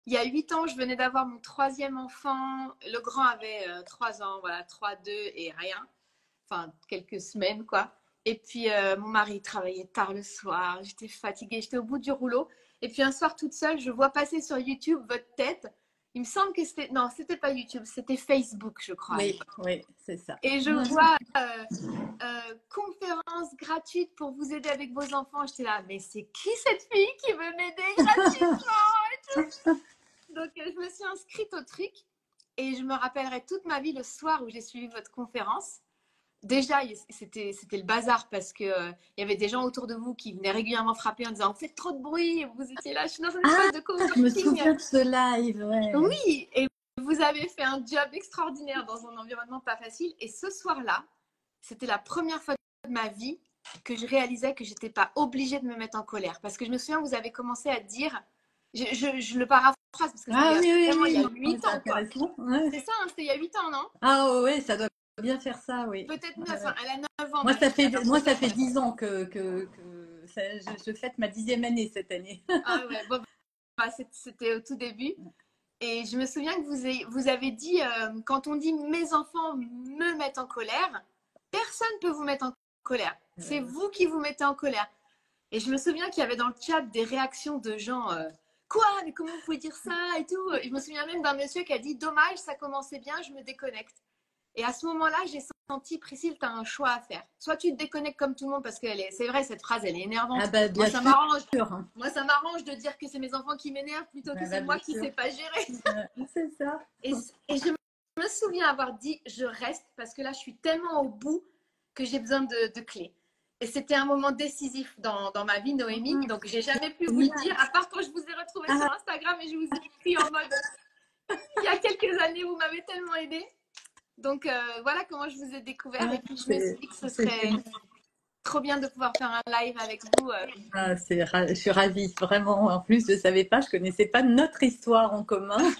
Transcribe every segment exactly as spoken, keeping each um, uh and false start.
il y a huit ans, je venais d'avoir mon troisième enfant. Le grand avait euh, trois ans, voilà, trois, deux et rien. Enfin, quelques semaines, quoi. Et puis, euh, mon mari travaillait tard le soir. J'étais fatiguée, j'étais au bout du rouleau. Et puis, un soir, toute seule, je vois passer sur YouTube votre tête. Il me semble que c'était… Non, c'était pas YouTube, c'était Facebook, je crois, à Oui, l'époque. oui, c'est ça. Et je vois euh, euh, conférence gratuite pour vous aider avec vos enfants. J'étais là, mais c'est qui cette fille qui veut m'aider gratuitement? Donc, euh, je me suis inscrite au truc et je me rappellerai toute ma vie le soir où j'ai suivi votre conférence. Déjà, c'était c'était le bazar parce que euh, il y avait des gens autour de vous qui venaient régulièrement frapper en disant « Vous faites trop de bruit !» Vous étiez là, je suis dans une Ah, espèce de je me coworking. souviens de ce live, ouais. Oui, et vous avez fait un job extraordinaire dans un environnement pas facile. Et ce soir-là, c'était la première fois de ma vie que je réalisais que j'étais pas obligée de me mettre en colère. Parce que je me souviens, vous avez commencé à dire, je, je, je le paraphrase parce que c'était Ah oui, oui, vraiment il y oui, a non, mais huit c'est ans, quoi. intéressant. Ouais. C'est ça, hein, c'était il y a huit ans, non? Ah ouais, ça doit bien faire ça, oui. Peut-être Ouais, neuf, ouais. hein. Elle a neuf ans, Moi, ma ça fille. fait, Alors moi, ça peut-être. fait dix ans que, que, que ça- je, je fête ma dixième année cette année. Ah ouais, bon, bah, c'était au tout début. Et je me souviens que vous avez, vous avez dit, euh, quand on dit mes enfants me mettent en colère, personne ne peut vous mettre en colère. C'est Ouais. vous qui vous mettez en colère. Et je me souviens qu'il y avait dans le chat des réactions de gens, euh, quoi, mais comment vous pouvez dire ça et tout. Et je me souviens même d'un monsieur qui a dit, dommage, ça commençait bien, je me déconnecte. Et à ce moment-là, j'ai senti, Priscille, tu as un choix à faire. Soit tu te déconnectes comme tout le monde, parce que c'est vrai, cette phrase, elle est Ah énervante. bah Moi, bien ça sûr. m'arrange. Hein. Moi, ça m'arrange de dire que c'est mes enfants qui m'énervent plutôt que Ah c'est bah bien moi qui ne sûr. sais pas gérer. Ouais, c'est ça. Et, et je me souviens avoir dit, je reste, parce que là, je suis tellement au bout que j'ai besoin de, de clés. Et c'était un moment décisif dans, dans ma vie, Noémie. Ah, Donc, j'ai jamais pu vous le génial. dire, à part quand je vous ai retrouvé Ah, sur Instagram et je vous ai écrit en mode, il y a quelques années, vous m'avez tellement aidé. Donc, euh, voilà comment je vous ai découvert. ah, Et puis, je me suis c'est dit que ce c'est serait génial. trop bien de pouvoir faire un live avec vous. euh. Ah, c'est ra- je suis ravie, vraiment. En plus, je savais pas, je connaissais pas notre histoire en commun.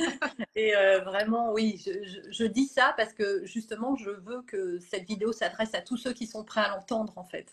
Et euh, vraiment, oui, je, je- je dis ça parce que justement, je veux que cette vidéo s'adresse à tous ceux qui sont prêts à l'entendre, en fait.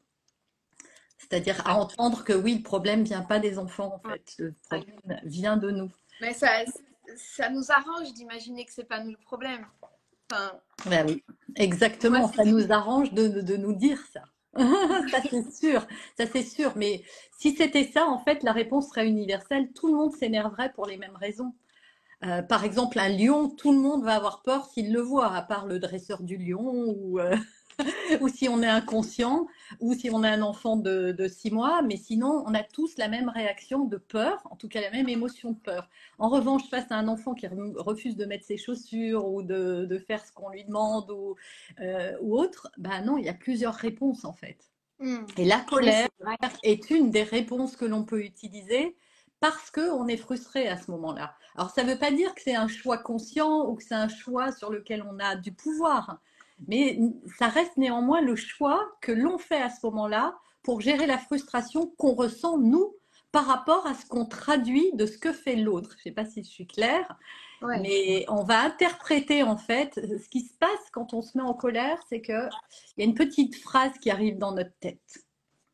C'est-à-dire à Ouais, entendre que oui, le problème vient pas des enfants, en ouais, fait. Le ouais. problème vient de nous. Mais ça, ça nous arrange d'imaginer que c'est pas nous le problème. Enfin, Ben oui, moi, exactement. c'est Ça nous arrange de, de, de nous dire ça. Ça, c'est sûr. Ça, c'est sûr. Mais si c'était ça, en fait, la réponse serait universelle. Tout le monde s'énerverait pour les mêmes raisons. Euh, par exemple, un lion, tout le monde va avoir peur s'il le voit, à part le dresseur du lion ou, euh, ou si on est inconscient ou si on a un enfant de, de six mois. Mais sinon, on a tous la même réaction de peur, en tout cas la même émotion de peur. En revanche, face à un enfant qui refuse de mettre ses chaussures ou de, de faire ce qu'on lui demande ou, euh, ou autre, ben non, il y a plusieurs réponses en fait. Hmm. Et la Oui, colère c'est vrai. est une des réponses que l'on peut utiliser parce qu'on est frustré à ce moment-là. Alors, ça ne veut pas dire que c'est un choix conscient ou que c'est un choix sur lequel on a du pouvoir, mais ça reste néanmoins le choix que l'on fait à ce moment-là pour gérer la frustration qu'on ressent, nous, par rapport à ce qu'on traduit de ce que fait l'autre. Je ne sais pas si je suis claire, Ouais. mais on va interpréter en fait ce qui se passe quand on se met en colère, c'est qu'il y a une petite phrase qui arrive dans notre tête.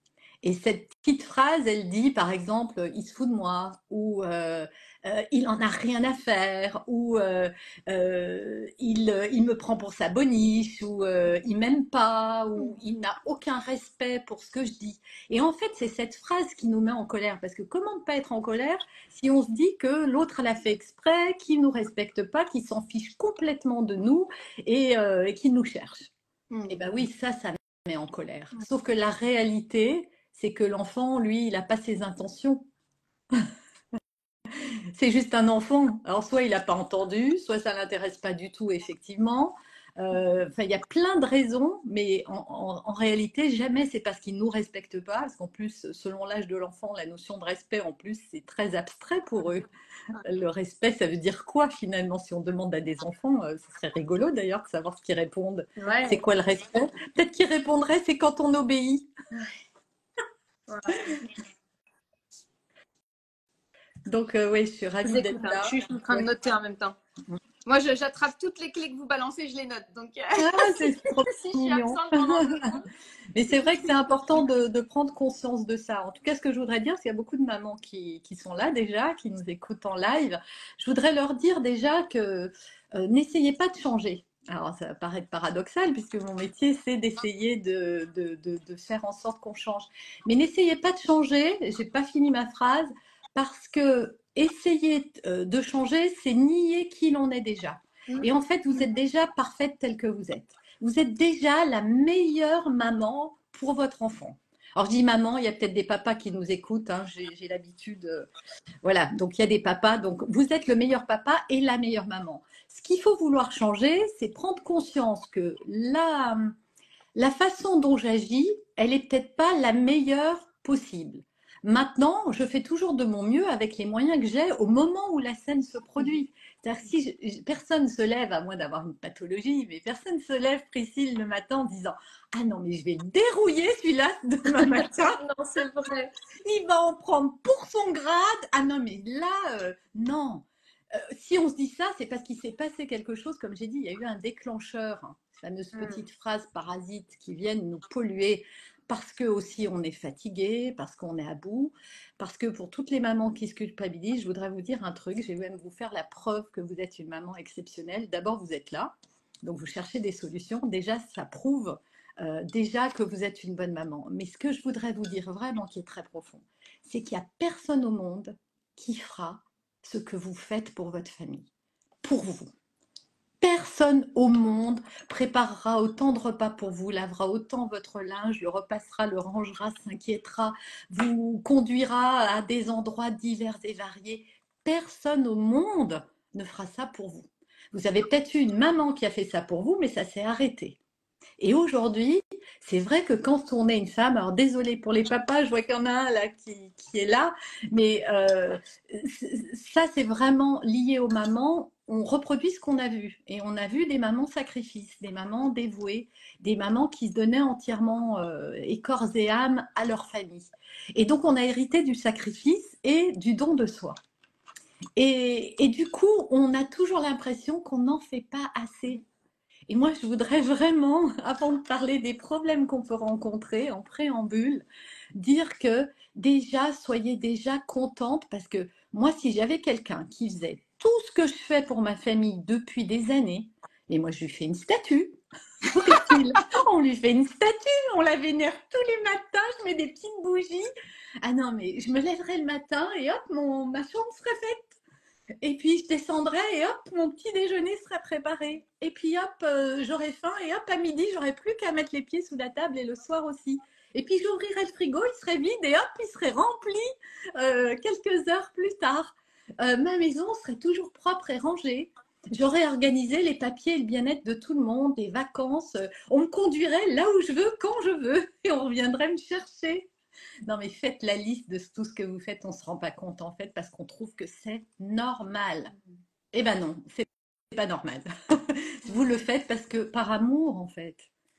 Et cette petite phrase, elle dit par exemple, il se fout de moi, ou euh, euh, il en a rien à faire, ou euh, euh, il, il me prend pour sa boniche, ou euh, il m'aime pas, ou il n'a aucun respect pour ce que je dis. Et en fait, c'est cette phrase qui nous met en colère, parce que comment ne pas être en colère si on se dit que l'autre l'a fait exprès, qu'il nous respecte pas, qu'il s'en fiche complètement de nous et, euh, et qu'il nous cherche. Hmm. Et ben oui, ça, ça met en colère. Sauf que la réalité, c'est que l'enfant, lui, il n'a pas ses intentions. C'est juste un enfant. Alors, soit il n'a pas entendu, soit ça ne l'intéresse pas du tout, effectivement. Euh, enfin, il y a plein de raisons, mais en, en, en réalité, jamais c'est parce qu'ils ne nous respectent pas, parce qu'en plus, selon l'âge de l'enfant, la notion de respect, en plus, c'est très abstrait pour eux. Le respect, ça veut dire quoi, finalement? Si on demande à des enfants, euh, ce serait rigolo, d'ailleurs, de savoir ce qu'ils répondent. Ouais. C'est quoi le respect? Peut-être qu'ils répondraient, c'est quand on obéit. Ouais. Donc, euh, oui, je suis Je vous ravie écoute, d'être hein. Je là. suis en train de Ouais. noter en même temps. Moi, je- j'attrape toutes les clés que vous balancez, je les note. Donc, euh, Ah, si, c'est trop si je suis mignon. absente pendant deux secondes. Mais c'est vrai que c'est important de, de prendre conscience de ça. En tout cas, ce que je voudrais dire, c'est qu'il y a beaucoup de mamans qui, qui sont là déjà, qui nous écoutent en live. Je voudrais leur dire déjà que euh, n'essayez pas de changer. Alors, ça va paraître paradoxal, puisque mon métier, c'est d'essayer de, de, de, de faire en sorte qu'on change. Mais n'essayez pas de changer, j'ai pas fini ma phrase, parce que essayer euh, de changer, c'est nier qui l'on est déjà. Et en fait, vous êtes déjà parfaite telle que vous êtes. Vous êtes déjà la meilleure maman pour votre enfant. Alors je dis maman, il y a peut-être des papas qui nous écoutent, hein, j'ai, j'ai l'habitude. euh, voilà, donc il y a des papas, donc vous êtes le meilleur papa et la meilleure maman. Ce qu'il faut vouloir changer, c'est prendre conscience que la, la façon dont j'agis, elle est peut-être pas la meilleure possible. Maintenant, je fais toujours de mon mieux avec les moyens que j'ai au moment où la scène se produit. C'est-à-dire que si je- personne ne se lève, à moins d'avoir une pathologie, mais personne ne se lève, Priscille, le matin en disant « Ah non, mais je vais le dérouiller celui-là demain matin, Non, c'est vrai. il va en prendre pour son grade. Ah non, mais là, euh, non. Euh, si on se dit ça, c'est parce qu'il s'est passé quelque chose, comme j'ai dit, il y a eu un déclencheur, hein, ces fameuses Mm. petites phrases parasites qui viennent nous polluer parce que aussi on est fatigué, parce qu'on est à bout, parce que pour toutes les mamans qui se culpabilisent, je voudrais vous dire un truc, je vais même vous faire la preuve que vous êtes une maman exceptionnelle. D'abord, vous êtes là, donc vous cherchez des solutions. Déjà, ça prouve euh, déjà que vous êtes une bonne maman. Mais ce que je voudrais vous dire vraiment qui est très profond, c'est qu'il n'y a personne au monde qui fera ce que vous faites pour votre famille, pour vous. Personne au monde préparera autant de repas pour vous, lavera autant votre linge, le repassera, le rangera, s'inquiétera, vous conduira à des endroits divers et variés. Personne au monde ne fera ça pour vous. Vous avez peut-être eu une maman qui a fait ça pour vous, mais ça s'est arrêté. Et aujourd'hui, c'est vrai que quand on est une femme, alors désolée pour les papas, je vois qu'il y en a un là qui, qui est là, mais euh, ça c'est vraiment lié aux mamans. On reproduit ce qu'on a vu. Et on a vu des mamans sacrifices, des mamans dévouées, des mamans qui se donnaient entièrement euh, et corps et âme à leur famille. Et donc on a hérité du sacrifice et du don de soi. Et, et du coup, on a toujours l'impression qu'on n'en fait pas assez. Et moi, je voudrais vraiment, avant de parler des problèmes qu'on peut rencontrer en préambule, dire que déjà, soyez déjà contente parce que moi, si j'avais quelqu'un qui faisait tout ce que je fais pour ma famille depuis des années, et moi, je lui fais une statue, on lui fait une statue, on la vénère tous les matins, je mets des petites bougies. Ah non, mais je me lèverais le matin et hop, mon, ma chambre serait faite. Et puis je descendrais et hop, mon petit déjeuner serait préparé. Et puis hop, euh, j'aurais faim et hop, à midi, j'aurais plus qu'à mettre les pieds sous la table et le soir aussi. Et puis j'ouvrirais le frigo, il serait vide et hop, il serait rempli euh, quelques heures plus tard. Euh, ma maison serait toujours propre et rangée. J'aurais organisé les papiers et le bien-être de tout le monde, des vacances. On me conduirait là où je veux, quand je veux, et on reviendrait me chercher. Non, mais faites la liste de tout ce que vous faites, on ne se rend pas compte en fait, parce qu'on trouve que c'est normal. Eh ben non, c'est pas normal. Vous le faites parce que par amour en fait.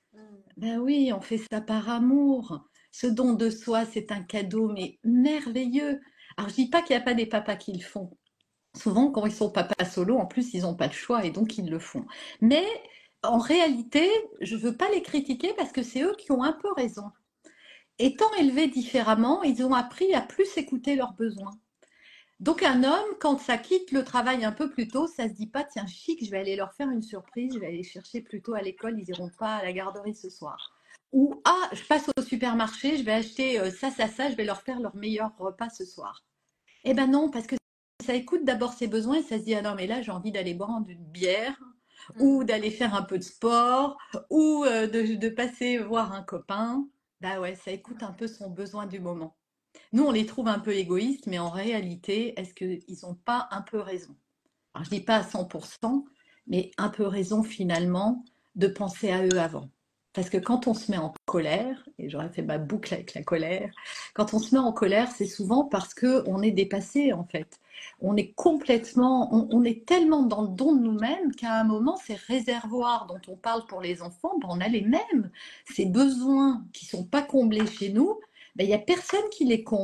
Ben oui, on fait ça par amour. Ce don de soi, c'est un cadeau, mais merveilleux. Alors je dis pas qu'il n'y a pas des papas qui le font. Souvent, quand ils sont papas solo, en plus, ils n'ont pas le choix et donc ils le font. Mais en réalité, je ne veux pas les critiquer parce que c'est eux qui ont un peu raison. Étant élevés différemment, ils ont appris à plus écouter leurs besoins. Donc un homme, quand ça quitte le travail un peu plus tôt, ça se dit pas, tiens, chic, je vais aller leur faire une surprise, je vais aller chercher plus tôt à l'école, ils iront pas à la garderie ce soir. Ou, ah, je passe au supermarché, je vais acheter euh, ça, ça, ça, je vais leur faire leur meilleur repas ce soir. Eh ben non, parce que ça écoute d'abord ses besoins et ça se dit, ah non, mais là, j'ai envie d'aller boire une bière, ou d'aller faire un peu de sport, ou euh, de, de passer voir un copain. Bah ouais, ça écoute un peu son besoin du moment. Nous, on les trouve un peu égoïstes, mais en réalité, est-ce qu'ils n'ont pas un peu raison? Alors, je ne dis pas à cent pour cent, mais un peu raison finalement de penser à eux avant. Parce que quand on se met en colère, et j'aurais fait ma boucle avec la colère, quand on se met en colère, c'est souvent parce qu'on est dépassé en fait. On est complètement, on, on est tellement dans le don de nous-mêmes qu'à un moment, ces réservoirs dont on parle pour les enfants, ben, on a les mêmes. Ces besoins qui ne sont pas comblés chez nous, ben, il n'y a personne qui les comble.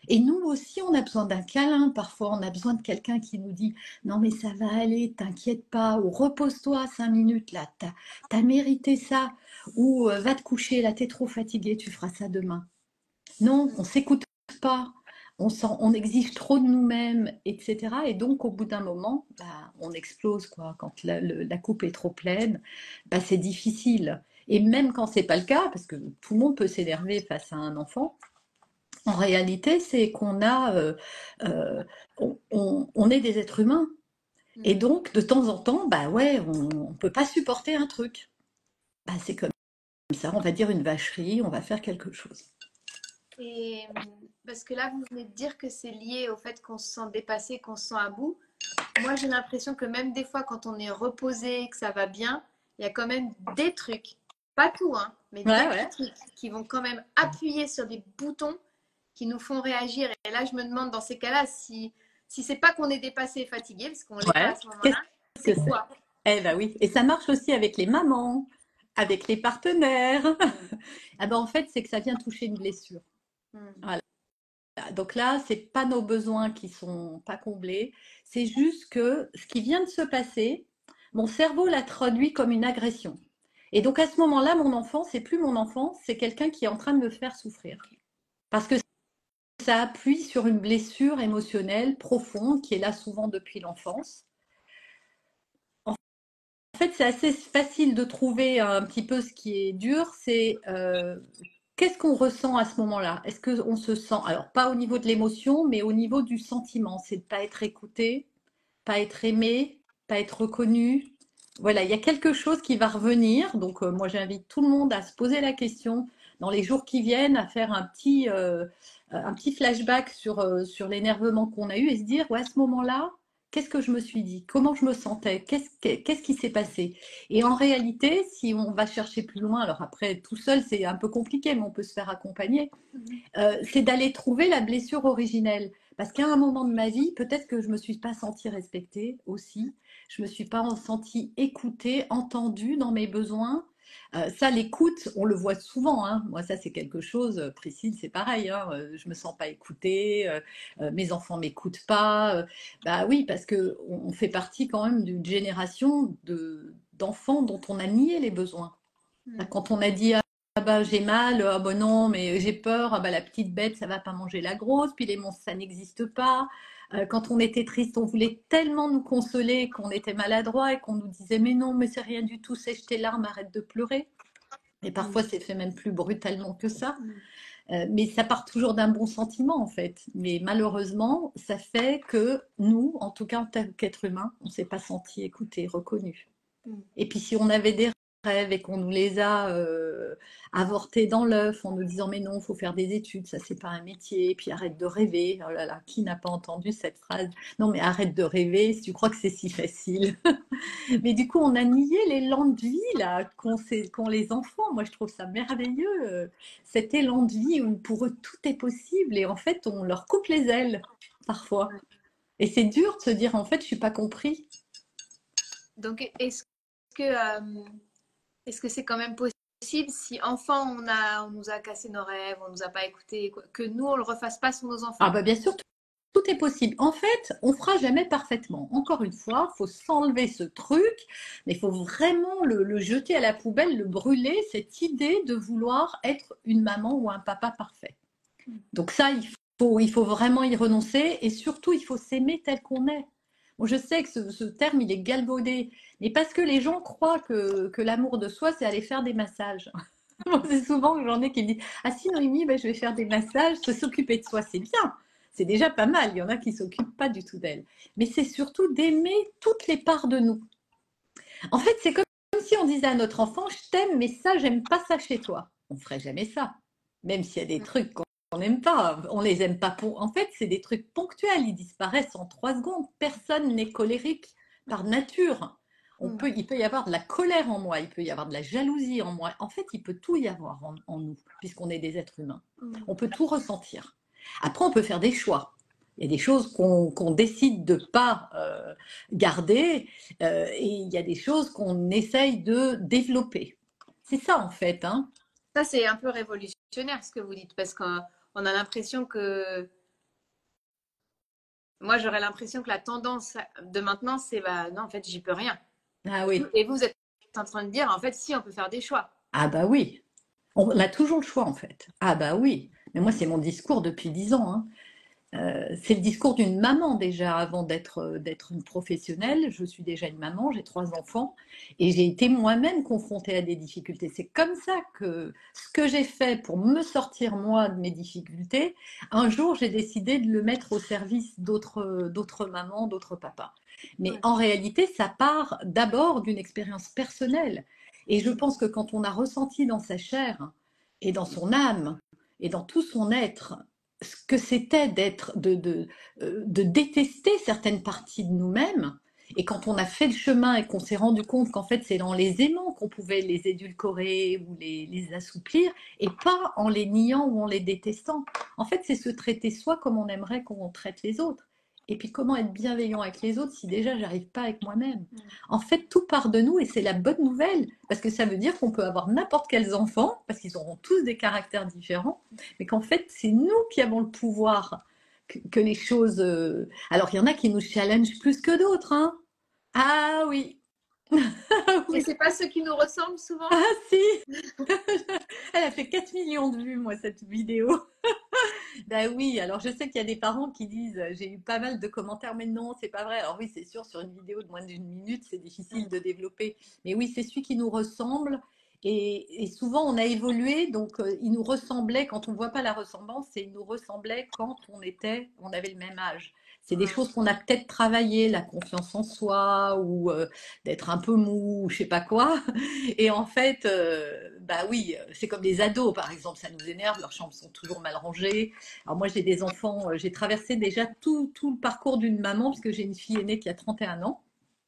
Et nous aussi, on a besoin d'un câlin. Parfois, on a besoin de quelqu'un qui nous dit non, mais ça va aller, t'inquiète pas, ou repose-toi cinq minutes, là, t'as, t'as mérité ça, ou euh, va te coucher, là, t'es trop fatigué, tu feras ça demain. Non, on s'écoute pas, on, s'en- on exige trop de nous-mêmes, et cetera. Et donc, au bout d'un moment, bah, on explose, quoi. Quand la, le- la coupe est trop pleine, bah, c'est difficile. Et même quand c'est pas le cas, parce que tout le monde peut s'énerver face à un enfant, en réalité, c'est qu'on a, euh, euh, on, on- on est des êtres humains. Et Mm. donc, de temps en temps, bah ouais, on ne peut pas supporter un truc. Bah, c'est comme ça, on va dire une vacherie, on va faire quelque chose. Et euh, parce que là, vous venez de dire que c'est lié au fait qu'on se sent dépassé, qu'on se sent à bout. Moi, j'ai l'impression que même des fois, quand on est reposé, que ça va bien, il y a quand même des trucs, pas tout, hein, mais Ouais, des ouais. petits trucs qui vont quand même appuyer sur des boutons qui nous font réagir. Et là, je me demande dans ces cas-là si, si c'est pas qu'on est dépassé et fatigué, parce qu'on l'est pas Ouais. à ce Qu'est-ce moment-là, que c'est c'est? quoi? Eh ben oui. Et ça marche aussi avec les mamans, avec les partenaires. Ah ben en fait, c'est que ça vient toucher une blessure. Hmm. Voilà. Donc là, c'est pas nos besoins qui sont pas comblés. C'est juste que ce qui vient de se passer, mon cerveau l'a traduit comme une agression. Et donc à ce moment-là, mon enfant, c'est plus mon enfant, c'est quelqu'un qui est en train de me faire souffrir. Parce que ça appuie sur une blessure émotionnelle profonde qui est là souvent depuis l'enfance. En fait, c'est assez facile de trouver un petit peu ce qui est dur, c'est euh, qu'est-ce qu'on ressent à ce moment-là? Est-ce qu'on se sent, alors pas au niveau de l'émotion, mais au niveau du sentiment, c'est de ne pas être écouté, pas être aimé, pas être reconnu. Voilà, il y a quelque chose qui va revenir. Donc, euh, moi, j'invite tout le monde à se poser la question dans les jours qui viennent, à faire un petit, euh, un petit flashback sur, euh, sur l'énervement qu'on a eu et se dire, ouais, à ce moment-là, qu'est-ce que je me suis dit? Comment je me sentais? Qu'est-ce, qu'est-ce qui s'est passé? Et en réalité, si on va chercher plus loin, alors après, tout seul, c'est un peu compliqué, mais on peut se faire accompagner, euh, c'est d'aller trouver la blessure originelle. Parce qu'à un moment de ma vie, peut-être que je ne me suis pas sentie respectée aussi. Je ne me suis pas sentie écoutée, entendue dans mes besoins. Euh, ça, l'écoute, on le voit souvent. Hein. Moi, ça, c'est quelque chose, Priscille, c'est pareil. Hein. Je ne me sens pas écoutée, euh, euh, mes enfants ne m'écoutent pas. Euh, bah oui, parce qu'on on fait partie quand même d'une génération de, d'enfants dont on a nié les besoins. Hmm. Quand on a dit ah bah j'ai mal, ah bah non mais j'ai peur, ah bah la petite bête ça va pas manger la grosse, puis les monstres ça n'existe pas. Euh, quand on était triste, on voulait tellement nous consoler qu'on était maladroit et qu'on nous disait mais non mais c'est rien du tout, sèche tes larmes, arrête de pleurer. Et parfois c'est fait même plus brutalement que ça. Euh, mais ça part toujours d'un bon sentiment en fait. Mais malheureusement ça fait que nous, en tout cas en tant qu'être humain, on s'est pas senti écouté, reconnu. Hmm. Et puis si on avait des rêves et qu'on nous les a euh, avortés dans l'œuf en nous disant mais non, il faut faire des études, ça c'est pas un métier, et puis arrête de rêver. Oh là là, qui n'a pas entendu cette phrase? Non mais arrête de rêver si tu crois que c'est si facile. Mais du coup, on a nié l'élan de vie là qu'ont qu'ont les enfants. Moi, je trouve ça merveilleux, euh, cet élan de vie où pour eux tout est possible et en fait, on leur coupe les ailes parfois. Et c'est dur de se dire en fait, je suis pas compris. Donc, est-ce que euh, est-ce que c'est quand même possible si enfant on a on nous a cassé nos rêves, on nous a pas écouté, que nous on le refasse pas sur nos Ah enfants? bah bien sûr, tout, tout est possible. En fait, on fera jamais parfaitement. Encore une fois, il faut s'enlever ce truc, mais il faut vraiment le, le jeter à la poubelle, le brûler, cette idée de vouloir être une maman ou un papa parfait. Donc ça, il faut, il faut vraiment y renoncer et surtout, il faut s'aimer tel qu'on est. Bon, je sais que ce, ce terme, il est galvaudé, mais parce que les gens croient que, que l'amour de soi, c'est aller faire des massages. C'est souvent que j'en ai qui me disent ah si Noémie, ben, je vais faire des massages, se s'occuper de soi, c'est bien, c'est déjà pas mal. Il y en a qui s'occupent pas du tout d'elle, mais c'est surtout d'aimer toutes les parts de nous. En fait, c'est comme si on disait à notre enfant je t'aime, mais ça, j'aime pas ça chez toi. On ferait jamais ça, même s'il y a des trucs qu'on n'aime pas, on les aime pas. Pour... En fait, c'est des trucs ponctuels, ils disparaissent en trois secondes. Personne n'est colérique par nature. On peut, il peut y avoir de la colère en moi, il peut y avoir de la jalousie en moi. En fait, il peut tout y avoir en, en nous, puisqu'on est des êtres humains. On peut tout ressentir. Après, on peut faire des choix. Il y a des choses qu'on qu'on décide de ne pas euh, garder euh, et il y a des choses qu'on essaye de développer. C'est ça, en fait. Hein. Ça c'est un peu révolutionnaire ce que vous dites parce qu'on on a l'impression que Moi, j'aurais l'impression que la tendance de maintenant, c'est bah non, en fait, j'y peux rien. Ah oui. Et vous êtes en train de dire, en fait, si, on peut faire des choix. Ah bah oui. On a toujours le choix en fait. Ah bah oui. Mais moi, c'est mon discours depuis dix ans, hein. Euh, c'est le discours d'une maman déjà avant d'être euh, d'être une professionnelle. Je suis déjà une maman, j'ai trois enfants et j'ai été moi-même confrontée à des difficultés. C'est comme ça que ce que j'ai fait pour me sortir moi de mes difficultés, un jour j'ai décidé de le mettre au service d'autres d'autres mamans, d'autres papas. Mais Ouais. en réalité, ça part d'abord d'une expérience personnelle. Et je pense que quand on a ressenti dans sa chair et dans son âme et dans tout son être ce que c'était d'être, de, de, euh, de détester certaines parties de nous-mêmes. Et quand on a fait le chemin et qu'on s'est rendu compte qu'en fait c'est en les aimant qu'on pouvait les édulcorer ou les, les assouplir, et pas en les niant ou en les détestant. En fait, c'est se traiter soi comme on aimerait qu'on traite les autres. Et puis comment être bienveillant avec les autres si déjà j'arrive pas avec moi-même. En fait, tout part de nous et c'est la bonne nouvelle parce que ça veut dire qu'on peut avoir n'importe quels enfants parce qu'ils auront tous des caractères différents, mais qu'en fait c'est nous qui avons le pouvoir que, que les choses. Euh... Alors il y en a qui nous challengent plus que d'autres, hein. Ah oui. Ah Et oui. c'est pas ceux qui nous ressemblent souvent? Ah si. Elle a fait quatre millions de vues, moi, cette vidéo. Ben oui, alors je sais qu'il y a des parents qui disent, j'ai eu pas mal de commentaires, mais non, c'est pas vrai. Alors oui, c'est sûr, sur une vidéo de moins d'une minute, c'est difficile de développer. Mais oui, c'est celui qui nous ressemble. Et, et souvent, on a évolué, donc euh, il nous ressemblait, quand on ne voit pas la ressemblance, c'est il nous ressemblait quand on était, on avait le même âge. C'est des Ouais. choses qu'on a peut-être travaillé, la confiance en soi, ou euh, d'être un peu mou, ou je sais pas quoi. Et en fait, euh, bah oui, c'est comme les ados, par exemple, ça nous énerve, leurs chambres sont toujours mal rangées. Alors moi, j'ai des enfants, euh, j'ai traversé déjà tout, tout le parcours d'une maman, puisque j'ai une fille aînée qui a trente et un ans,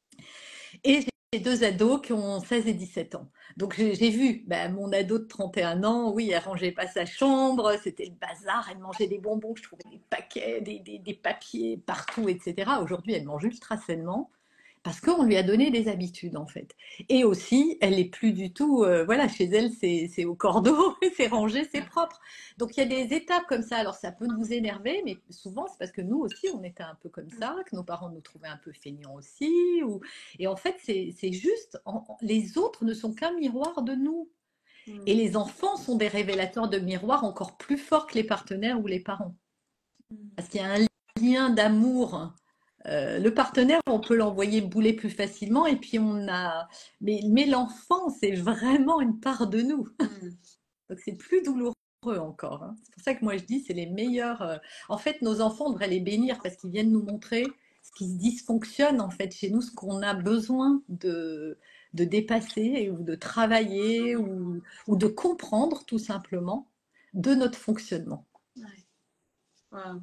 et j'ai deux ados qui ont seize et dix-sept ans. Donc j'ai j'ai vu, ben, mon ado de trente et un ans, oui, elle rangeait pas sa chambre, c'était le bazar, elle mangeait des bonbons, je trouvais des paquets, des, des, des papiers partout, et cetera. Aujourd'hui, elle mange ultra sainement. Parce qu'on lui a donné des habitudes, en fait. Et aussi, elle n'est plus du tout, euh, voilà, chez elle, c'est c'est au cordeau, c'est rangé, c'est propre. Donc, il y a des étapes comme ça. Alors, ça peut nous énerver, mais souvent, c'est parce que nous aussi, on était un peu comme ça, que nos parents nous trouvaient un peu feignants aussi. Ou... Et en fait, c'est c'est juste, en- les autres ne sont qu'un miroir de nous. Et Mm. les enfants sont des révélateurs de miroirs encore plus forts que les partenaires ou les parents. Parce qu'il y a un lien d'amour. Euh, le partenaire, on peut l'envoyer bouler plus facilement et puis on a. Mais, mais l'enfant, c'est vraiment une part de nous. Mm. Donc c'est plus douloureux encore, hein. C'est pour ça que moi je dis c'est les meilleurs. euh, En fait, nos enfants, on devrait les bénir parce qu'ils viennent nous montrer ce qui se dysfonctionne en fait chez nous, ce qu'on a besoin de, de dépasser ou de travailler ou, ou de comprendre tout simplement de notre fonctionnement. Ouais. Wow.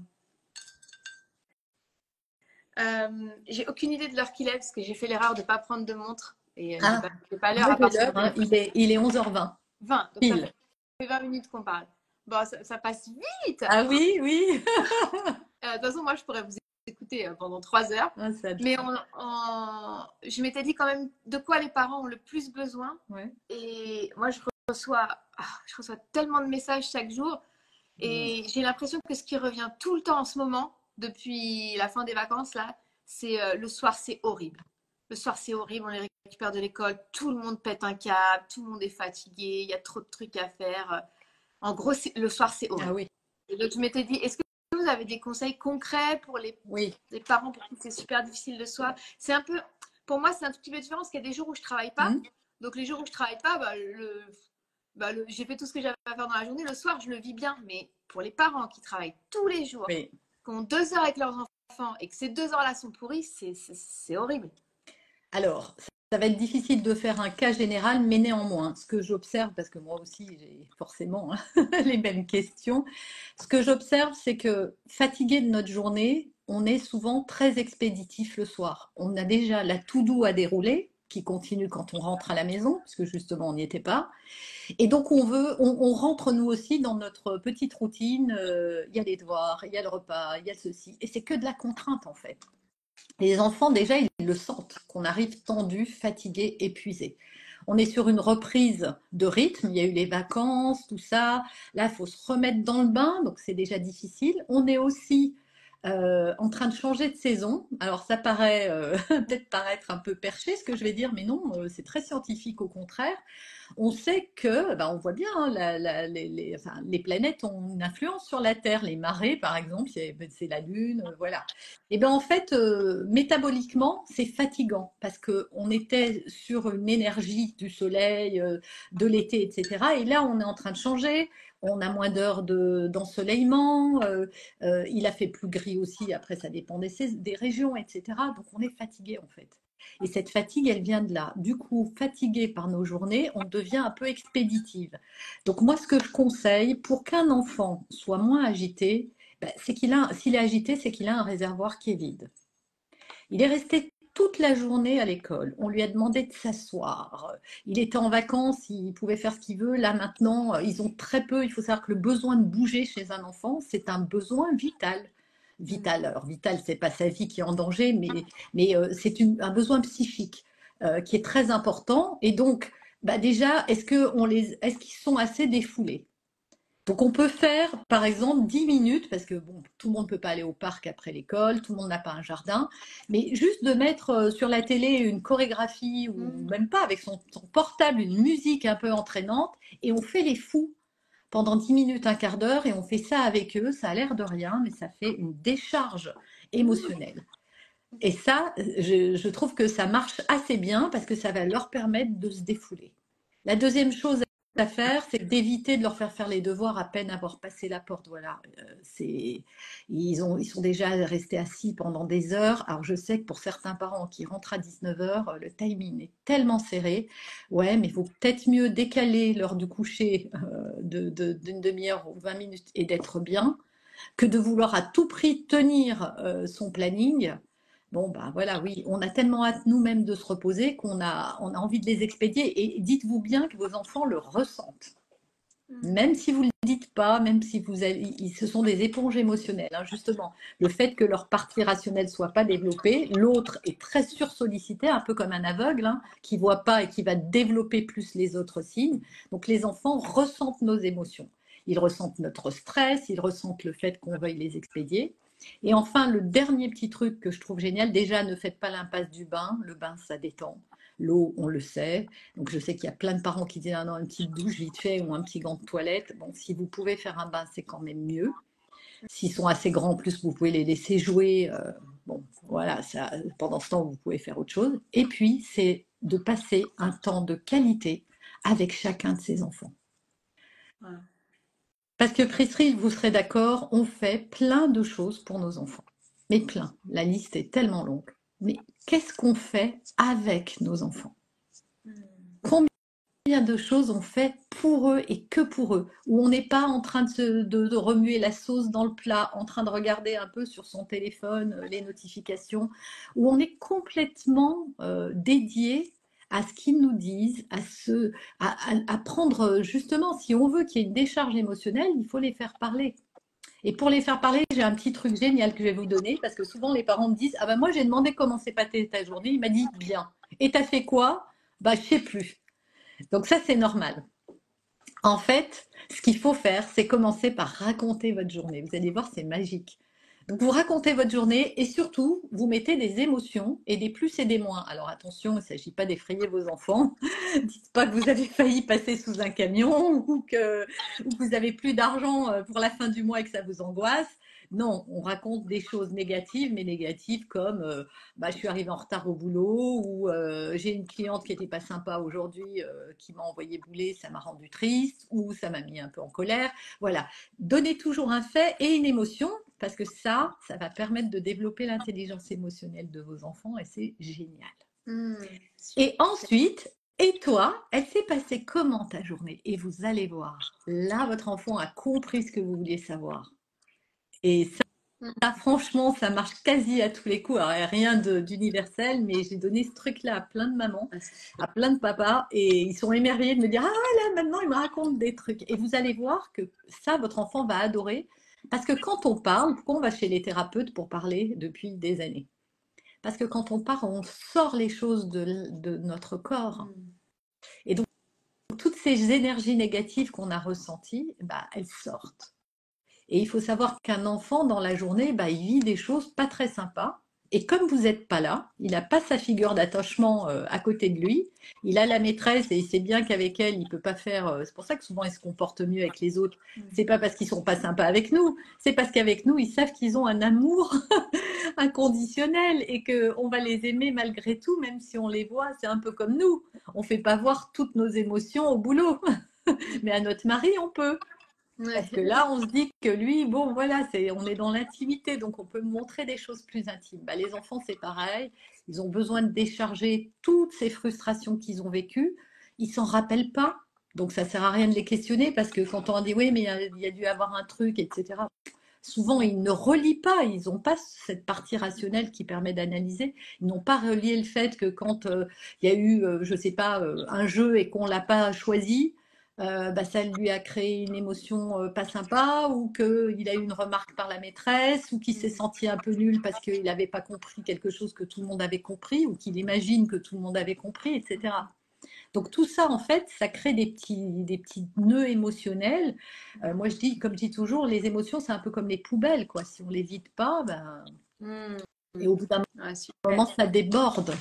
Euh, j'ai aucune idée de l'heure qu'il est parce que j'ai fait l'erreur de ne pas prendre de montre et euh, j'ai Ah, pas, j'ai pas l'heure moi à j'ai part sur le l'heure, hein. téléphone. Il est, il est onze heures vingt, vingt, donc ça pile. fait vingt minutes qu'on parle. Bon, ça, ça passe vite. Ah oui, oui. Euh, de toute façon, moi, je pourrais vous écouter euh, pendant trois heures. Ah, ça, Mais on, on- je m'étais dit quand même de quoi les parents ont le plus besoin. ouais. Et moi, je reçois, ah, je reçois tellement de messages chaque jour. Et j'ai l'impression que ce qui revient tout le temps en ce moment, depuis la fin des vacances, là, c'est euh, le soir, c'est horrible. Le soir, c'est horrible, on les récupère de l'école, tout le monde pète un câble, tout le monde est fatigué, il y a trop de trucs à faire. En gros, le soir, c'est Ah horrible. oui, Et donc, je m'étais dit, est-ce que vous avez des conseils concrets pour les, oui. les parents pour qui c'est super difficile le soir? C'est un peu, pour moi, c'est un tout petit peu différent parce qu'il y a des jours où je travaille pas. Hmm. Donc, les jours où je travaille pas, bah, le, bah, le, j'ai fait tout ce que j'avais à faire dans la journée. Le soir, je le vis bien. Mais pour les parents qui travaillent tous les jours, Oui. qui ont deux heures avec leurs enfants et que ces deux heures-là sont pourries, c'est, c'est, c'est horrible. Alors, ça va être difficile de faire un cas général, mais néanmoins, ce que j'observe, parce que moi aussi j'ai forcément hein, les mêmes questions, ce que j'observe, c'est que fatigué de notre journée, on est souvent très expéditif le soir. On a déjà la to-do à dérouler, qui continue quand on rentre à la maison, parce que justement on n'y était pas. Et donc on veut, on, on rentre nous aussi dans notre petite routine. euh, Il y a les devoirs, il y a le repas, il y a ceci, et c'est que de la contrainte en fait. Les enfants, déjà, ils le sentent, qu'on arrive tendu, fatigué, épuisé. On est sur une reprise de rythme, il y a eu les vacances, tout ça. Là, il faut se remettre dans le bain, donc c'est déjà difficile. On est aussi euh, en train de changer de saison. Alors ça paraît euh, peut-être paraître un peu perché ce que je vais dire, mais non, euh, c'est très scientifique au contraire. On sait que, ben, on voit bien, hein, la, la, les, les, enfin, les planètes ont une influence sur la Terre. Les marées, par exemple, c'est la Lune, euh, voilà. Et bien en fait, euh, métaboliquement, c'est fatigant parce qu'on était sur une énergie du soleil, euh, de l'été, et cetera. Et là, on est en train de changer. On a moins d'heures d'ensoleillement. Euh, euh, il a fait plus gris aussi. Après, ça dépend des, des régions, et cetera. Donc, on est fatigué en fait. Et cette fatigue, elle vient de là. Du coup, fatigué par nos journées, on devient un peu expéditive. Donc moi, ce que je conseille pour qu'un enfant soit moins agité, ben, c'est qu'il a, s'il est agité, c'est qu'il a un réservoir qui est vide. Il est resté toute la journée à l'école. On lui a demandé de s'asseoir. Il était en vacances, il pouvait faire ce qu'il veut. Là, maintenant, ils ont très peu. Il faut savoir que le besoin de bouger chez un enfant, c'est un besoin vital. Vital. Alors, vital, c'est pas sa vie qui est en danger, mais, mais euh, c'est un besoin psychique euh, qui est très important. Et donc, bah déjà, est-ce qu'ils est qu'ils sont assez défoulés? Donc on peut faire par exemple dix minutes, parce que bon, tout le monde ne peut pas aller au parc après l'école, tout le monde n'a pas un jardin, mais juste de mettre sur la télé une chorégraphie ou Mm. même pas, avec son, son portable, une musique un peu entraînante, et on fait les fous pendant dix minutes, un quart d'heure, et on fait ça avec eux. Ça a l'air de rien, mais ça fait une décharge émotionnelle. Et ça, je, je trouve que ça marche assez bien parce que ça va leur permettre de se défouler. La deuxième chose à faire, c'est d'éviter de leur faire faire les devoirs à peine avoir passé la porte. Voilà, euh, c'est, ils, ont, ils sont déjà restés assis pendant des heures. Alors je sais que pour certains parents qui rentrent à dix-neuf heures, le timing est tellement serré. Ouais, mais il vaut peut-être mieux décaler l'heure du coucher euh, de, de, d'une demi-heure ou vingt minutes et d'être bien que de vouloir à tout prix tenir euh, son planning. Bon, ben voilà, oui, on a tellement hâte nous-mêmes de se reposer qu'on a, on a envie de les expédier. Et dites-vous bien que vos enfants le ressentent. Même si vous ne le dites pas, même si vous avez, ils, ce sont des éponges émotionnelles, hein, justement. Le fait que leur partie rationnelle ne soit pas développée, l'autre est très sursollicité, un peu comme un aveugle, hein, qui ne voit pas et qui va développer plus les autres signes. Donc les enfants ressentent nos émotions. Ils ressentent notre stress, ils ressentent le fait qu'on veuille les expédier. Et enfin, le dernier petit truc que je trouve génial, déjà, ne faites pas l'impasse du bain. Le bain, ça détend. L'eau, on le sait. Donc, je sais qu'il y a plein de parents qui disent ah non, une petite douche vite fait ou un petit gant de toilette. Bon, si vous pouvez faire un bain, c'est quand même mieux. S'ils sont assez grands, en plus, vous pouvez les laisser jouer. Euh, bon, voilà, ça, pendant ce temps, vous pouvez faire autre chose. Et puis, c'est de passer un temps de qualité avec chacun de ses enfants. Voilà. Parce que Priscille, vous serez d'accord, on fait plein de choses pour nos enfants. Mais plein. La liste est tellement longue. Mais qu'est-ce qu'on fait avec nos enfants? Combien de choses on fait pour eux et que pour eux, où on n'est pas en train de, se, de, de remuer la sauce dans le plat, en train de regarder un peu sur son téléphone euh, les notifications, où on est complètement euh, dédié à ce qu'ils nous disent, à, se, à, à, à prendre justement, si on veut qu'il y ait une décharge émotionnelle, il faut les faire parler. Et pour les faire parler, j'ai un petit truc génial que je vais vous donner, parce que souvent les parents me disent, ah ben moi j'ai demandé comment s'est passée ta journée, il m'a dit bien. Et t'as fait quoi? Bah je sais plus. Donc ça c'est normal. En fait, ce qu'il faut faire, c'est commencer par raconter votre journée. Vous allez voir, c'est magique. Donc, vous racontez votre journée et surtout, vous mettez des émotions et des plus et des moins. Alors, attention, il ne s'agit pas d'effrayer vos enfants. Dites pas que vous avez failli passer sous un camion ou que, ou que vous n'avez plus d'argent pour la fin du mois et que ça vous angoisse. Non, on raconte des choses négatives, mais négatives comme euh, bah, je suis arrivée en retard au boulot ou euh, j'ai une cliente qui n'était pas sympa aujourd'hui, euh, qui m'a envoyé bouler, ça m'a rendu triste ou ça m'a mis un peu en colère. Voilà, donnez toujours un fait et une émotion parce que ça, ça va permettre de développer l'intelligence émotionnelle de vos enfants et c'est génial. Mmh. Et ensuite, et toi, elle s'est passée comment ta journée? Et vous allez voir, là, votre enfant a compris ce que vous vouliez savoir. Et ça, ça, franchement, ça marche quasi à tous les coups. Alors, il n'y a rien d'universel, mais j'ai donné ce truc-là à plein de mamans, à plein de papas, et ils sont émerveillés de me dire « Ah là, maintenant, il me raconte des trucs ». Et vous allez voir que ça, votre enfant va adorer, parce que quand on parle, pourquoi on va chez les thérapeutes pour parler depuis des années? Parce que quand on parle, on sort les choses de, de notre corps. Et donc, toutes ces énergies négatives qu'on a ressenties, bah, elles sortent. Et il faut savoir qu'un enfant, dans la journée, bah, il vit des choses pas très sympas. Et comme vous n'êtes pas là, il n'a pas sa figure d'attachement euh, à côté de lui. Il a la maîtresse et il sait bien qu'avec elle, il peut pas faire. euh, C'est pour ça que souvent, il se comporte mieux avec les autres. C'est pas parce qu'ils sont pas sympas avec nous, c'est parce qu'avec nous, ils savent qu'ils ont un amour inconditionnel et que on va les aimer malgré tout, même si on les voit. C'est un peu comme nous. On fait pas voir toutes nos émotions au boulot, mais à notre mari, on peut. Parce que Ouais. là, on se dit que lui, bon, voilà, c'est, on est dans l'intimité, donc on peut montrer des choses plus intimes. Bah, les enfants, c'est pareil. Ils ont besoin de décharger toutes ces frustrations qu'ils ont vécues. Ils s'en rappellent pas. Donc, ça sert à rien de les questionner parce que quand on dit oui, mais il y a, il y a dû avoir un truc, et cetera. Souvent, ils ne relient pas. Ils n'ont pas cette partie rationnelle qui permet d'analyser. Ils n'ont pas relié le fait que quand euh, il y a eu, euh, je sais pas, euh, un jeu et qu'on l'a pas choisi, euh, bah, ça lui a créé une émotion euh, pas sympa, ou qu'il a eu une remarque par la maîtresse, ou qu'il s'est senti un peu nul parce qu'il n'avait pas compris quelque chose que tout le monde avait compris, ou qu'il imagine que tout le monde avait compris, et cetera. Donc tout ça, en fait, ça crée des petits, des petits nœuds émotionnels. Euh, moi, je dis, comme je dis toujours, les émotions, c'est un peu comme les poubelles, quoi. Si on les vide pas, ben, Mm. et au bout d'un Ouais, super. moment, ça déborde.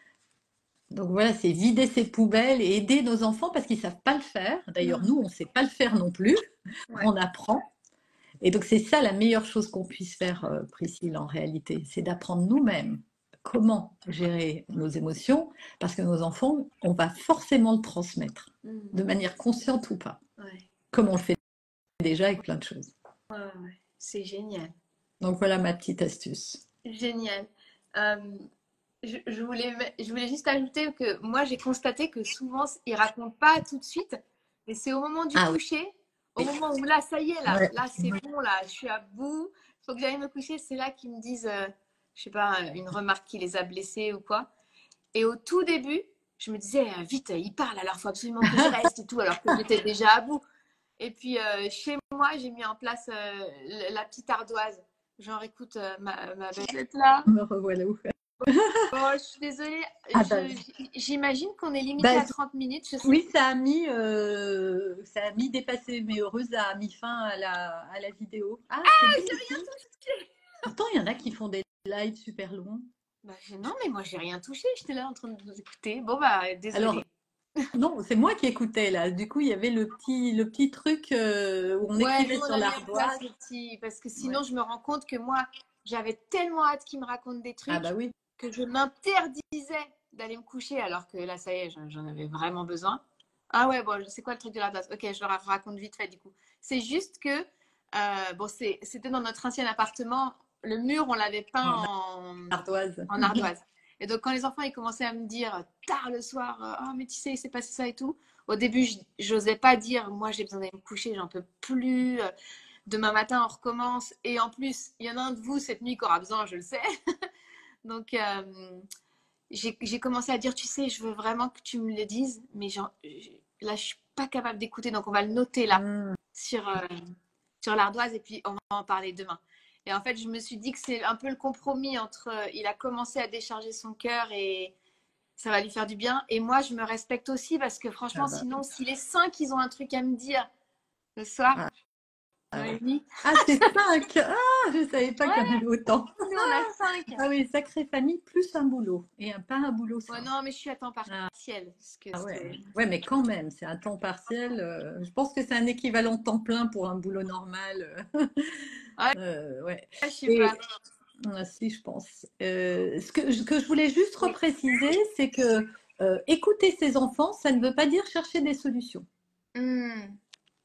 Donc voilà, c'est vider ces poubelles et aider nos enfants parce qu'ils ne savent pas le faire. D'ailleurs, nous, on ne sait pas le faire non plus. Ouais. On apprend. Et donc, c'est ça la meilleure chose qu'on puisse faire, euh, Priscille, en réalité. C'est d'apprendre nous-mêmes comment gérer nos émotions parce que nos enfants, on va forcément le transmettre, Mm. de manière consciente ou pas, Ouais. comme on le fait déjà avec plein de choses. Ouais, ouais. C'est génial. Donc, voilà ma petite astuce. Génial. Euh, je, je voulais, je voulais juste ajouter que moi, j'ai constaté que souvent, ils ne racontent pas tout de suite, mais c'est au moment du Ah oui. coucher, au moment où là, ça y est, là, Ouais. là c'est bon, là, je suis à bout, il faut que j'aille me coucher, c'est là qu'ils me disent, euh, je sais pas, une remarque qui les a blessés ou quoi. Et au tout début, je me disais, ah, vite, ils parlent, alors il faut absolument que je reste et tout, alors que j'étais déjà à bout. Et puis, euh, chez moi, j'ai mis en place euh, la petite ardoise. Genre, écoute, euh, ma, ma belle là. Me revoilà où. Oh, je suis désolée. Ah bah, Je- J'imagine qu'on est limité bah, à trente minutes. Je sais. oui, ça a mis, euh, ça a mis dépassé, mais heureuse, ça a mis fin à la, à la vidéo. Ah, c'est bien J'ai aussi. rien touché. Pourtant, il y en a qui font des lives super longs. Bah, je- non, mais moi, j'ai rien touché. J'étais là en train de vous écouter. Bon, bah, Alors, désolée. non, c'est moi qui écoutais là. Du coup, il y avait le petit, le petit truc euh, où on Ouais, écrivait nous, on sur a mis en place l'ardoise. le petit. Parce que sinon, Ouais. je me rends compte que moi, j'avais tellement hâte qu'ils me racontent des Ah bah trucs oui. que je m'interdisais d'aller me coucher alors que là, ça y est, j'en j'en avais vraiment besoin. Ah ouais, bon, c'est quoi le truc de l'ardoise? Ok, je le raconte vite fait du coup. C'est juste que, euh, bon, c'est- c'était dans notre ancien appartement. Le mur, on l'avait peint En en, ardoise. en ardoise. Et donc, quand les enfants ils commençaient à me dire tard le soir, euh, oh, mais tu sais, il s'est passé ça et tout, au début, je j'osais pas dire, moi, j'ai besoin d'aller me coucher, j'en peux plus. euh, Demain matin, on recommence. Et en plus, il y en a un de vous cette nuit qui aura besoin, je le sais. Donc, euh, j'ai j'ai commencé à dire, tu sais, je veux vraiment que tu me le dises, mais genre, je- là, je suis pas capable d'écouter, donc on va le noter là, Hmm. sur, euh, sur l'ardoise, et puis on va en parler demain. Et en fait, je me suis dit que c'est un peu le compromis entre, euh, il a commencé à décharger son cœur et ça va lui faire du bien. Et moi, je me respecte aussi parce que Ah franchement, bah. sinon, si les cinq, ils ont un truc à me dire le soir, Ah, on ah a ouais. une nuit. Ah, c'est cinq. Ah, je savais pas qu'il y en Ouais, avait autant. nous, on a cinq. Ah oui, sacrée famille plus un boulot et un pas un boulot Ouais, simple. non, mais je suis à temps Ah, partiel. Parce que ah c'est... ouais. Ouais, mais quand même, c'est un temps partiel. euh, je pense que c'est un équivalent temps plein pour un boulot normal. euh, Ouais, euh, ouais. je sais Et pas. ah, si, je pense. Euh, ce que, ce que je voulais juste Oui. repréciser, c'est que euh, écouter ses enfants, ça ne veut pas dire chercher des solutions. Hmm,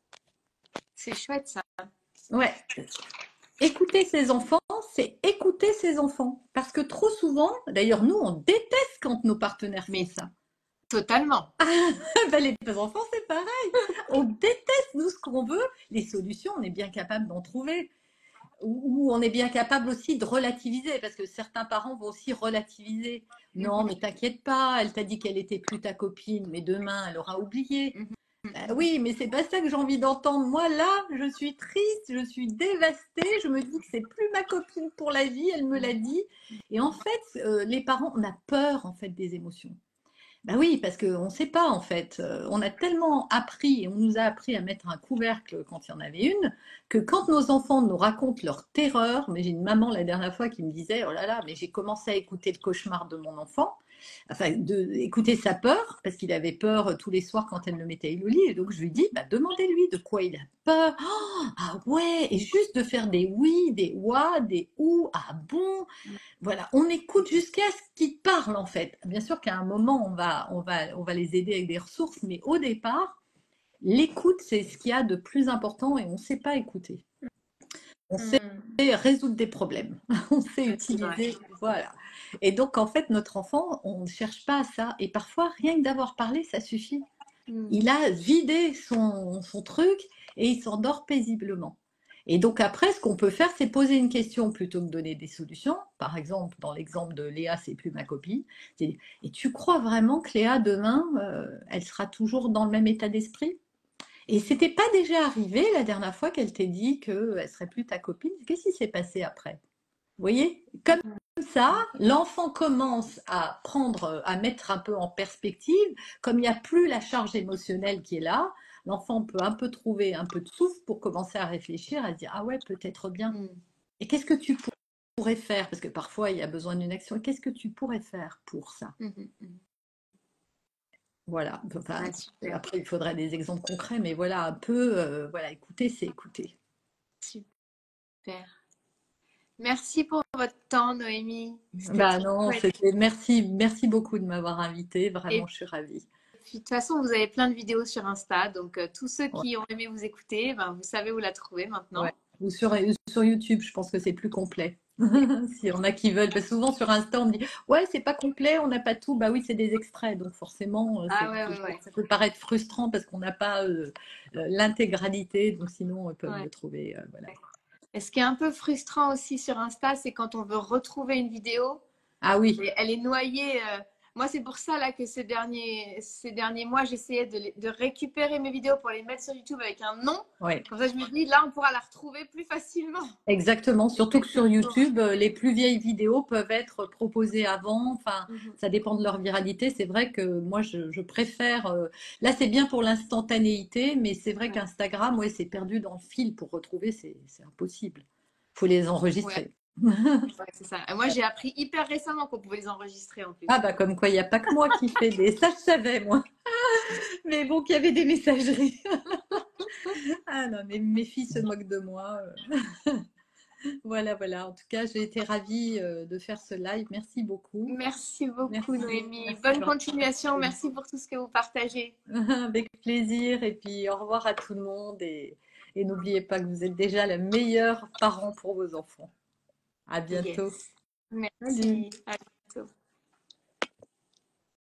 c'est chouette ça. Ouais. Écouter ses enfants, c'est écouter ses enfants. Parce que trop souvent, d'ailleurs, nous, on déteste quand nos partenaires font Mais ça. totalement. Ben, les enfants, c'est pareil. On déteste, nous, ce qu'on veut. Les solutions, on est bien capable d'en trouver. Ou ou on est bien capable aussi de relativiser, parce que certains parents vont aussi relativiser. Non, mais t'inquiète pas, elle t'a dit qu'elle était plus ta copine, mais demain, elle aura oublié. Mhm. Ben oui, mais c'est pas ça que j'ai envie d'entendre. Moi, là, je suis triste, je suis dévastée, je me dis que c'est plus ma copine pour la vie, elle me l'a dit. Et en fait, euh, les parents, on a peur, en fait, des émotions. Bah oui, parce qu'on ne sait pas en fait. Euh, On a tellement appris, et on nous a appris à mettre un couvercle quand il y en avait une, que quand nos enfants nous racontent leur terreur, mais j'ai une maman la dernière fois qui me disait, oh là là, mais j'ai commencé à écouter le cauchemar de mon enfant, enfin, de, écouter sa peur, parce qu'il avait peur euh, tous les soirs quand elle le mettait au lit, et donc je lui dis, bah, demandez-lui de quoi il a peur. Oh, ah ouais, et juste de faire des oui, des ouah, des ou, ah bon, voilà, on écoute jusqu'à ce qu'ils parlent en fait. Bien sûr qu'à un moment, on va, on, va, on va les aider avec des ressources, mais au départ, l'écoute, c'est ce qu'il y a de plus important et on ne sait pas écouter. On sait Hmm. résoudre des problèmes, on sait C'est vrai. utiliser, voilà. Et donc, en fait, notre enfant, on ne cherche pas à ça. Et parfois, rien que d'avoir parlé, ça suffit. Hmm. Il a vidé son, son truc et il s'endort paisiblement. Et donc après, ce qu'on peut faire, c'est poser une question plutôt que donner des solutions. Par exemple, dans l'exemple de Léa, c'est plus ma copine. C'est, et tu crois vraiment que Léa, demain, euh, elle sera toujours dans le même état d'esprit? Et c'était pas déjà arrivé la dernière fois qu'elle t'ait dit qu'elle serait plus ta copine? Qu'est-ce qui s'est passé après? Vous voyez? Comme ça, l'enfant commence à prendre, à mettre un peu en perspective, comme il n'y a plus la charge émotionnelle qui est là, l'enfant peut un peu trouver un peu de souffle pour commencer à réfléchir, à se dire, ah ouais, peut-être bien. Hmm. Et qu'est-ce que tu pourrais faire? Parce que parfois, il y a besoin d'une action. Qu'est-ce que tu pourrais faire pour ça? Hmm. Hmm. Voilà. Enfin, Ah, super. après, il faudrait des exemples concrets, mais voilà, un peu, euh, voilà, écouter, c'est écouter. Super. Merci pour votre temps, Noémie. C'était Bah trop non, chouette. c'était merci, merci beaucoup de m'avoir invitée. Vraiment, Et je suis ravie. puis, de toute façon, vous avez plein de vidéos sur Insta. Donc, euh, tous ceux Ouais. qui ont aimé vous écouter, ben, vous savez où la trouver Ouais. maintenant. Ou sur, sur YouTube, je pense que c'est plus complet. S'il y en a qui veulent. Parce que souvent sur Insta, on me dit ouais, c'est pas complet, on n'a pas tout. Bah oui, c'est des extraits. Donc forcément, euh, Ah c'est ouais, ouais, toujours- ouais. ça peut paraître frustrant parce qu'on n'a pas euh, euh, l'intégralité. Donc sinon, ils peuvent Ouais. le trouver. euh, voilà. Et ce qui est un peu frustrant aussi sur Insta, c'est quand on veut retrouver une vidéo, Ah oui, et elle est noyée. euh, Moi, c'est pour ça là que ces derniers, ces derniers mois, j'essayais de, les- de récupérer mes vidéos pour les mettre sur YouTube avec un nom. ouais. Comme ça, je me dis, là, on pourra la retrouver plus facilement. Exactement, surtout que sur Bon. YouTube, euh, les plus vieilles vidéos peuvent être proposées avant, enfin, Mhm. ça dépend de leur viralité. C'est vrai que moi, je, je préfère. euh, Là, c'est bien pour l'instantanéité, mais c'est vrai Ouais. qu'Instagram, ouais, c'est perdu dans le fil pour retrouver, c'est c'est impossible. Faut les Ouais, enregistrer. ouais, c'est ça. Et moi, j'ai appris hyper récemment qu'on pouvait les enregistrer en Ah plus. bah comme quoi, il n'y a pas que moi qui fais des. Ça, je savais, moi. Mais bon, qu'il y avait des messageries. Ah non, mais mes filles se moquent de moi. euh. Voilà, voilà. En tout cas, j'ai été ravie euh, de faire ce live. Merci beaucoup. Merci beaucoup, Merci, Noémie. merci Bonne vraiment. continuation. Merci pour tout ce que vous partagez. Avec plaisir. Et puis au revoir à tout le monde. Et, et n'oubliez pas que vous êtes déjà le meilleur parent pour vos enfants. À bientôt. Yes. Salut. Merci.